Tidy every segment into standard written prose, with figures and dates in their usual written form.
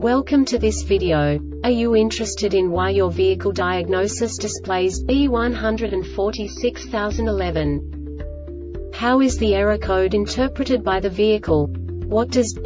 Welcome to this video. Are you interested in why your vehicle diagnosis displays B146011? How is the error code interpreted by the vehicle? What does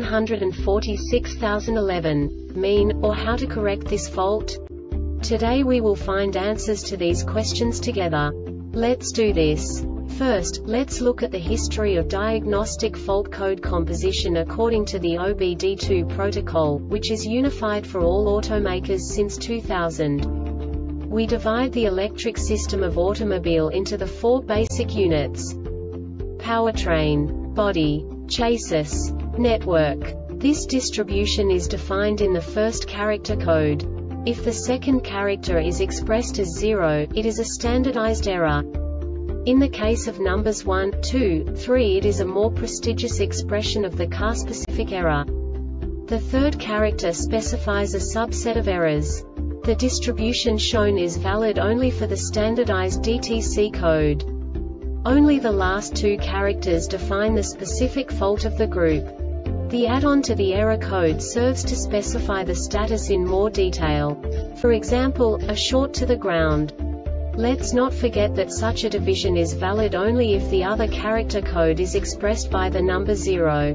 B146011 mean, or how to correct this fault? Today we will find answers to these questions together. Let's do this. First, let's look at the history of diagnostic fault code composition according to the OBD2 protocol, which is unified for all automakers since 2000. We divide the electric system of automobile into the four basic units: powertrain, body, chassis, network. This distribution is defined in the first character code. If the second character is expressed as 0, it is a standardized error. In the case of numbers 1, 2, 3, it is a more prestigious expression of the car-specific error. The third character specifies a subset of errors. The distribution shown is valid only for the standardized DTC code. Only the last two characters define the specific fault of the group. The add-on to the error code serves to specify the status in more detail. For example, a short to the ground. Let's not forget that such a division is valid only if the other character code is expressed by the number 0.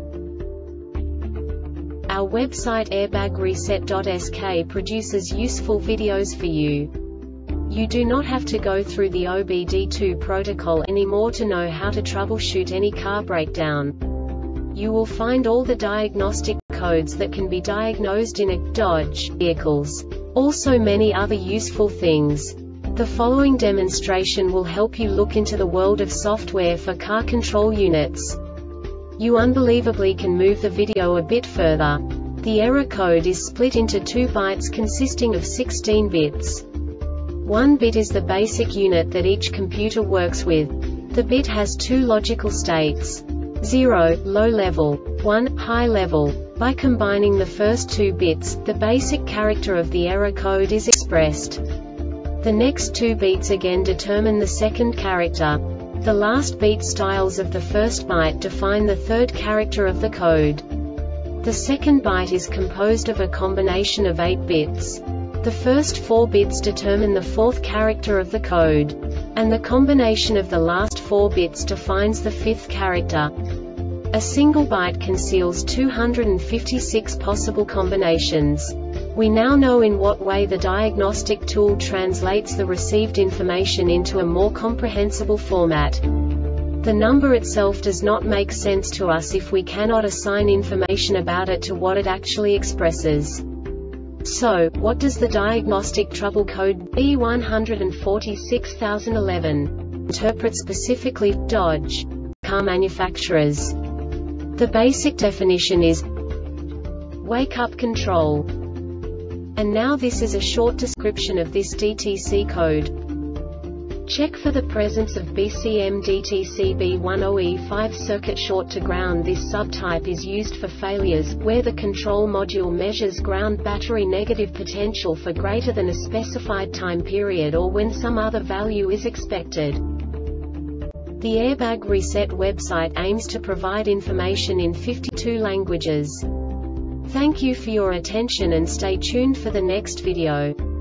Our website airbagreset.sk produces useful videos for you. You do not have to go through the OBD2 protocol anymore to know how to troubleshoot any car breakdown. You will find all the diagnostic codes that can be diagnosed in a Dodge vehicles. Also many other useful things. The following demonstration will help you look into the world of software for car control units. You unbelievably can move the video a bit further. The error code is split into 2 bytes consisting of 16 bits. 1 bit is the basic unit that each computer works with. The bit has 2 logical states: 0, low level, 1, high level. By combining the first 2 bits, the basic character of the error code is expressed. The next 2 beats again determine the second character. The last beat styles of the first byte define the third character of the code. The second byte is composed of a combination of 8 bits. The first 4 bits determine the fourth character of the code. And the combination of the last 4 bits defines the fifth character. A single byte conceals 256 possible combinations. We now know in what way the diagnostic tool translates the received information into a more comprehensible format. The number itself does not make sense to us if we cannot assign information about it to what it actually expresses. So, what does the diagnostic trouble code B146011 interpret specifically for Dodge car manufacturers? The basic definition is wake-up control. And now this is a short description of this DTC code. Check for the presence of BCM DTC B10E5 circuit short to ground. This subtype is used for failures where the control module measures ground battery negative potential for greater than a specified time period or when some other value is expected. The Airbag Reset website aims to provide information in 52 languages. Thank you for your attention and stay tuned for the next video.